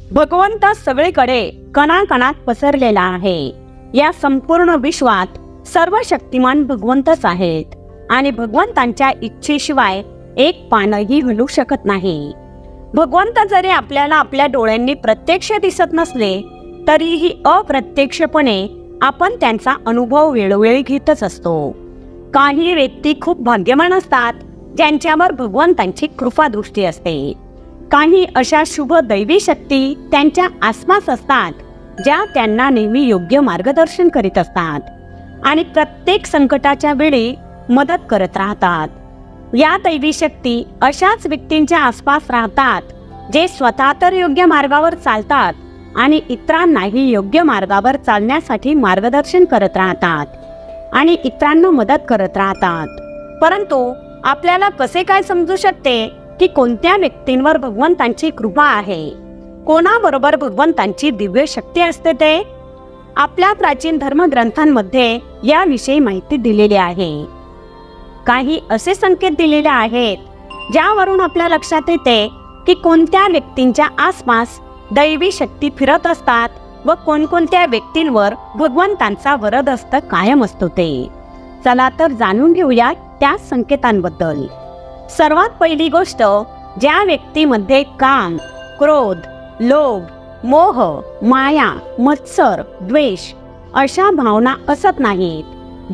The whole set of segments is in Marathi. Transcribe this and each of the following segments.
भगवंत सगळीकडे कणाकणात पसरलेला आहे। या संपूर्ण विश्वात सर्व शक्तिमान भगवंतच आहेत आणि भगवंतांच्या इच्छेशिवाय एक पानही हलू शकत नाही। भगवंत जरी आपल्याला आपल्या डोळ्यांनी प्रत्यक्ष दिसत नसले तरीही अप्रत्यक्षपणे आपण त्यांचा अनुभव वेळोवेळी घेतच असतो। काही व्यक्ती खूप भाग्यवान असतात ज्यांच्यावर भगवंतांची कृपादृष्टी असते। काही अशा शुभ दैवी शक्ती त्यांच्या आसपास असतात ज्या त्यांना नेहमी योग्य मार्गदर्शन करीत असतात आणि प्रत्येक संकटाच्या वेळी मदत करत राहतात। या दैवी शक्ती अशाच व्यक्तींच्या आसपास राहतात जे स्वतः तर योग्य मार्गावर चालतात आणि इतरांनाही योग्य मार्गावर चालण्यासाठी मार्गदर्शन करत राहतात आणि इतरांना मदत करत राहतात। परंतु आपल्याला कसे काय समजू शकते की कोणत्या व्यक्तींवर भगवंतांची कृपा आहे, कोणाबरोबर भगवंतांची दिव्य शक्ती असते ते? आपल्या प्राचीन धर्मग्रंथांमध्ये याविषयी माहिती दिलेली आहे। काही असे संकेत दिलेले आहेत ज्यावरून आपल्या लक्षात येते की कोणत्या व्यक्तींच्या आसपास दैवी शक्ती फिरत असतात व कोणकोणत्या व्यक्तींवर भगवंतांचा वरदहस्त कायम असतो ते। चला तर जाणून घेऊया त्या संकेतांबद्दल। सर्वात पहिली गोष्ट, ज्या व्यक्तीमध्ये काम, क्रोध, लोभ, मोह, माया, मत्सर, द्वेष अशा भावना असत नाहीत,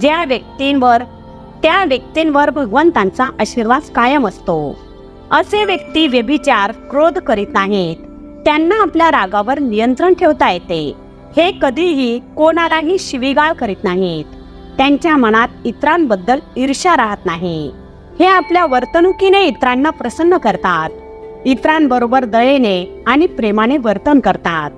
त्या व्यक्तींवर भगवंतांचा आशीर्वाद कायम असतो। असे व्यक्ती व्यभिचार, क्रोध करीत नाहीत, त्यांना आपल्या रागावर नियंत्रण ठेवता येते। हे कधीही कोणालाही शिवीगाळ करीत नाहीत, त्यांच्या मनात इतरांबद्दल ईर्ष्या राहत नाही। हे आपल्या वर्तणुकीने इतरांना प्रसन्न करतात, इतरांबरोबर दयेने आणि प्रेमाने वर्तन करतात।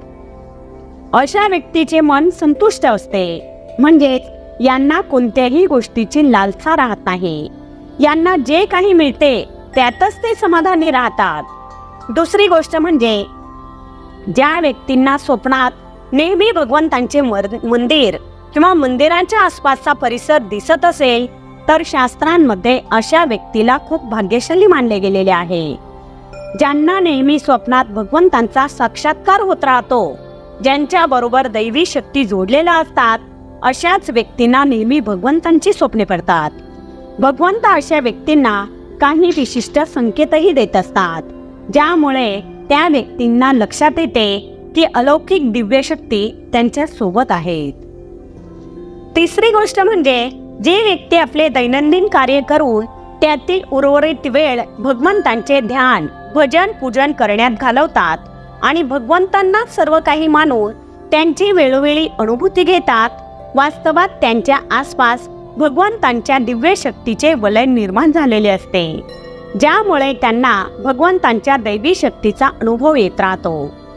अशा व्यक्तीचे मन संतुष्ट असते, म्हणजेच यांना कोणत्याही गोष्टीची लालसा राहत नाही। यांना जे काही मिळते त्यातच ते समाधानी राहतात। दुसरी गोष्ट म्हणजे ज्या व्यक्तींना स्वप्नात नेहमी भगवंतांचे मंदिर किंवा मंदिरांच्या आसपासचा परिसर दिसत असेल तर शास्त्रांमध्ये अशा व्यक्तीला खूप भाग्यशाली मानले गेलेले आहे। ज्यांना नेहमी स्वप्नात भगवंतांचा साक्षात्कार होत राहतो, ज्यांच्या बरोबर दैवी शक्ती जोडलेल्या असतात, अशाच व्यक्तींना नेहमी भगवंतांची स्वप्ने पडतात। भगवंत अशा व्यक्तींना काही विशिष्ट संकेतही देत असतात, ज्यामुळे त्या व्यक्तींना लक्षात येते की अलौकिक दिव्य शक्ती त्यांच्या सोबत आहेत। तिसरी गोष्ट म्हणजे जे व्यक्ती आपले दैनंदिन कार्य करून त्यातील उर्वरित वेळ भगवंतांचे ध्यान, भजन, पूजन करण्यात घालवतात आणि भगवंतांना सर्व काही मानून त्यांची वेळोवेळी अनुभूती घेतात, वास्तवात त्यांच्या आसपास भगवंतांच्या दिव्य शक्तीचे वलय निर्माण झालेले असते, ज्यामुळे त्यांना भगवंतांच्या दैवी शक्तीचा अनुभव येत राहतो।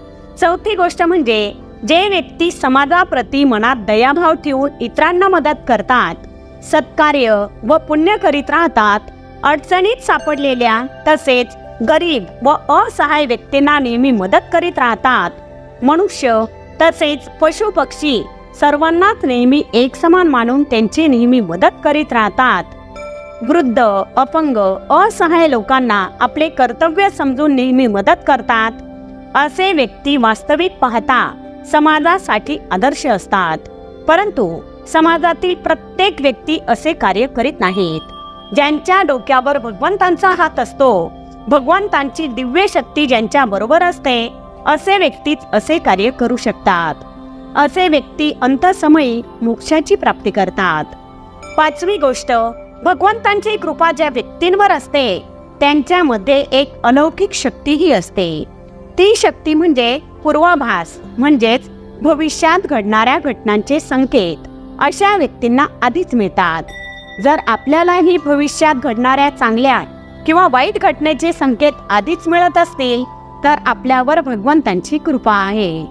चौथी गोष्ट म्हणजे जे व्यक्ती समाजाप्रती मनात दयाभाव ठेवून इतरांना मदत करतात, सत्कार्य व पुण्य करीत राहतात, अडचणीत सापडलेल्या तसेच गरीब व असहाय व्यक्तींना नेहमी मदत करीत राहतात, मनुष्य तसेच पशु पक्षी सर्वांनाच नेहमी एक समान मानून त्यांची नेहमी मदत करीत राहतात, वृद्ध, अपंग, असहाय लोकांना आपले कर्तव्य समजून नेहमी मदत करतात, असे व्यक्ती वास्तविक पाहता समाजासाठी आदर्श असतात। परंतु समाजातील प्रत्येक व्यक्ती असे कार्य करीत नाहीत। ज्यांच्या डोक्यावर भगवंतांचा हात असतो, भगवंतांची दिव्य शक्ती ज्यांच्या बरोबर असते, असे व्यक्तीच असे कार्य करू शकतात। असे व्यक्ती अंतसमयी मोक्षाची प्राप्ती करतात। पाचवी गोष्ट, भगवंतांची कृपा ज्या व्यक्तींवर असते त्यांच्यामध्ये एक अलौकिक शक्तीही असते। ती शक्ती म्हणजे पूर्वाभास, म्हणजेच भविष्यात घडणाऱ्या घटनांचे संकेत अशा व्यक्तींना आधीच मिळतात। जर आपल्यालाही भविष्यात घडणाऱ्या चांगल्या किंवा वाईट घटनेचे संकेत आधीच मिळत असतील तर आपल्यावर भगवंतांची कृपा आहे।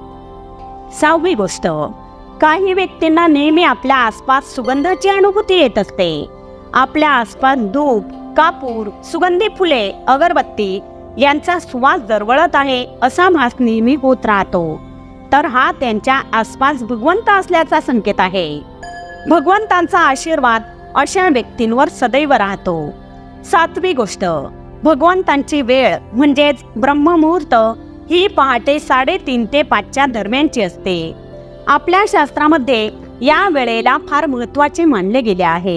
सहावी गोष्ट, काही व्यक्तींना नेहमी आपल्या आसपास सुगंधाची अनुभूती येत असते। आपल्या आसपास धूप, कापूर, सुगंधी फुले, अगरबत्ती यांचा सुवास दरवळत आहे असा भास नेहमी होत राहतो, तर हा त्यांच्या आसपास भगवंत असल्याचा संकेत आहे। भगवंतांचा आशीर्वाद अशा व्यक्तींवर सदैव राहतो। सातवी गोष्ट, भगवंतांची वेळ म्हणजेच ब्रह्ममुहूर्त ही पहाटे 3:30 ते 5 दरम्यानची असते. आपल्या शास्त्रामध्ये या वेळेला फार महत्त्वाचे मानले गेले आहे.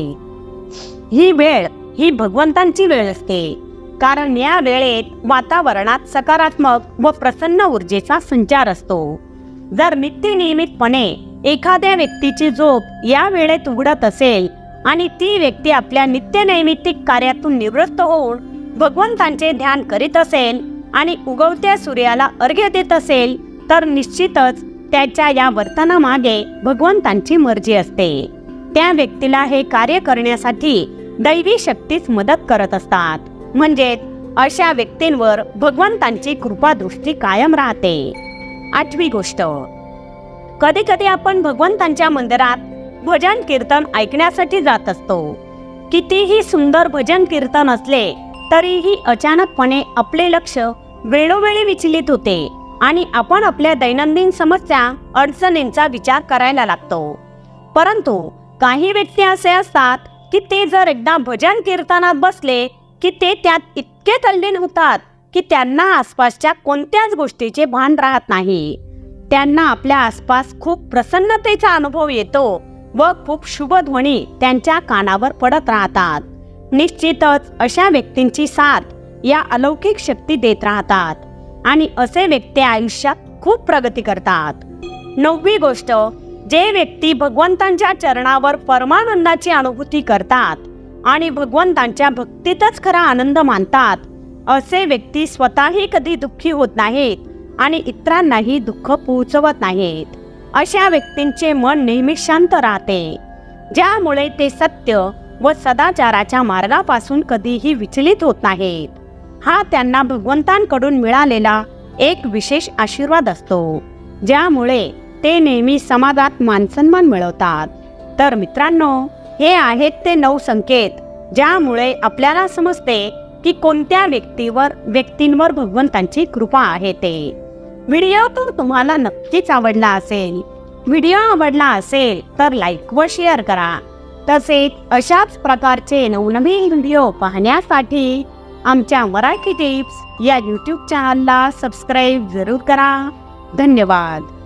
ही वेळ ही भगवंतांची वेळ असते, कारण या वेळेत वातावरणात सकारात्मक व प्रसन्न ऊर्जेचा संचार असतो. जर नित्यनियमितपणे एखाद्या व्यक्तीची झोप या वेळेत उघडत असेल आणि ती व्यक्ती आपल्या नित्यनैमित्तिक कार्यातून निवृत्त होऊन भगवंतांचे ध्यान करीत असेल आणि उगवत्या सूर्याला अर्घ्य देत असेल, तर निश्चितच त्याच्या या वर्तनामागे भगवंतांची मर्जी असते. त्या व्यक्तीला हे कार्य करण्यासाठी दैवी शक्तीच मदत करत असतात. म्हणजेच अशा व्यक्तींवर भगवंतांची कृपादृष्टी कायम राहते. 8वी गोष्ट, कधी कधी आपण भगवंतांच्या मंदिरात भजन कीर्तन ऐकण्यासाठी जात असतो. कितीही सुंदर भजन कीर्तन असले तरीही अचानकपणे आपले लक्ष वेळोवेळी विचलित होते आणि आपण आपल्या दैनंदिन समस्या अडचणींचा विचार करायला लागतो. परंतु काही व्यक्ती असे असतात की ते जर एकदा भजन कीर्तनात बसले की ते त्यात इतके तल्लीन होतात की त्यांना आसपासच्या कोणत्याच गोष्टीचे भान राहत नाही. त्यांना आपल्या आसपास खूप प्रसन्नतेचा अनुभव येतो व खूप शुभ ध्वनी त्यांच्या कानावर पडत राहतात. निश्चितच अशा व्यक्तींची साथ या अलौकिक शक्ती देत राहतात आणि असे व्यक्ती आयुष्यात खूप प्रगती करतात. 9वी गोष्ट, जे व्यक्ती भगवंतांच्या चरणावर परमानंदाची अनुभूती करतात आणि भगवंतांच्या भक्तीतच खरा आनंद मानतात, असे व्यक्ती स्वतःही कधी दुःखी होत नाहीत आणि इतरांनाही दुःख पोहोचवत नाहीत. अशा व्यक्तींचे मन नेहमी शांत राहते, ज्यामुळे ते सत्य व सदाचाराच्या मार्गापासून कधीही विचलित होत नाहीत. हा त्यांना भगवंतांकडून मिळालेला एक विशेष आशीर्वाद असतो, ज्यामुळे ते नेहमी समाजात मानसन्मान मिळवतात. तर मित्रांनो, हे आहेत ते 9 संकेत ज्यामुळे आपल्याला समजते की कोणत्या व्यक्तींवर भगवंतांची कृपा आहे ते. व्हिडिओ तर तुम्हाला नक्कीच आवडला असेल. व्हिडिओ आवडला असेल तर लाईक व शेअर करा. तसेच अशाच प्रकारचे नवनवीन व्हिडिओ पाहण्यासाठी आमच्या मराठी टिप्स या यूट्यूब चॅनलला सबस्क्राईब जरूर करा. धन्यवाद.